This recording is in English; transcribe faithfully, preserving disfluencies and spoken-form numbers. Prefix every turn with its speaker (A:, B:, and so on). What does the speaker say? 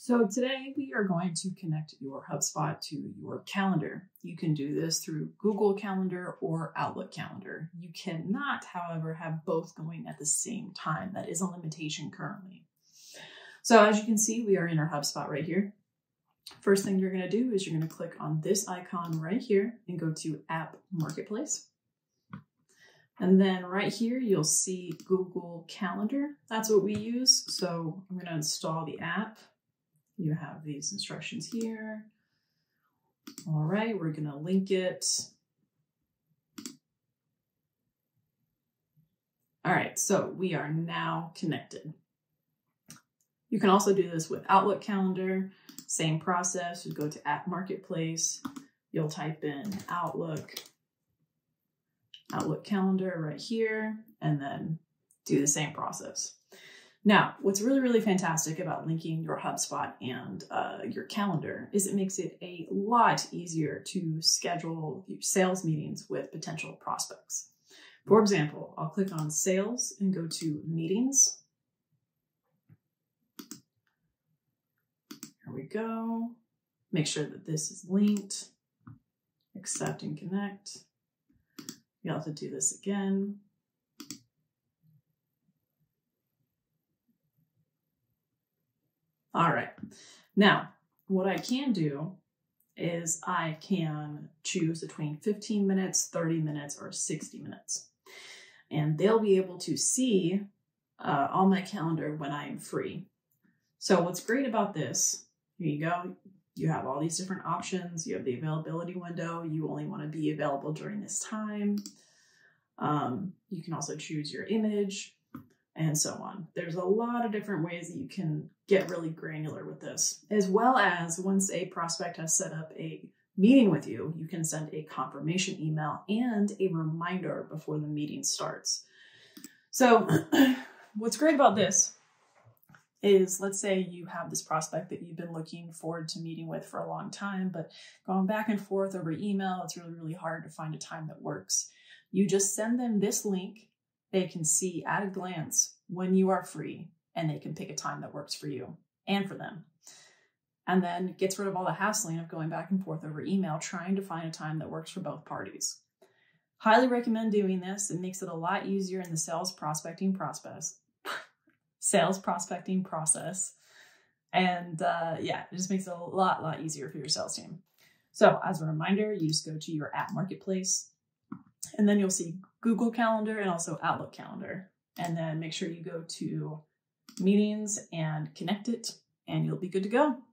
A: So today we are going to connect your HubSpot to your calendar. You can do this through Google Calendar or Outlook Calendar. You cannot, however, have both going at the same time. That is a limitation currently. So as you can see, we are in our HubSpot right here. First thing you're going to do is you're going to click on this icon right here and go to App Marketplace. And then right here, you'll see Google Calendar. That's what we use. So I'm going to install the app. You have these instructions here. All right, we're going to link it. All right, so we are now connected. You can also do this with Outlook Calendar. Same process. You go to App Marketplace. You'll type in Outlook, Outlook Calendar right here, and then do the same process. Now, what's really, really fantastic about linking your HubSpot and uh, your calendar is it makes it a lot easier to schedule sales meetings with potential prospects. For example, I'll click on Sales and go to Meetings. Here we go. Make sure that this is linked. Accept and connect. You'll have to do this again. All right. Now, what I can do is I can choose between fifteen minutes, thirty minutes, or sixty minutes. And they'll be able to see uh, on my calendar when I am free. So what's great about this, here you go. You have all these different options. You have the availability window. You only want to be available during this time. Um, you can also choose your image and so on. There's a lot of different ways that you can get really granular with this, as well as once a prospect has set up a meeting with you, you can send a confirmation email and a reminder before the meeting starts. So what's great about this is, let's say you have this prospect that you've been looking forward to meeting with for a long time, but going back and forth over email, it's really, really hard to find a time that works. You just send them this link. They can see at a glance when you are free, and they can pick a time that works for you and for them. And then gets rid of all the hassling of going back and forth over email, trying to find a time that works for both parties. Highly recommend doing this. It makes it a lot easier in the sales prospecting process. sales prospecting process. And uh, yeah, it just makes it a lot, lot easier for your sales team. So as a reminder, you just go to your app marketplace, and then you'll see Google Calendar and also Outlook Calendar. And then make sure you go to Meetings and connect it, and you'll be good to go.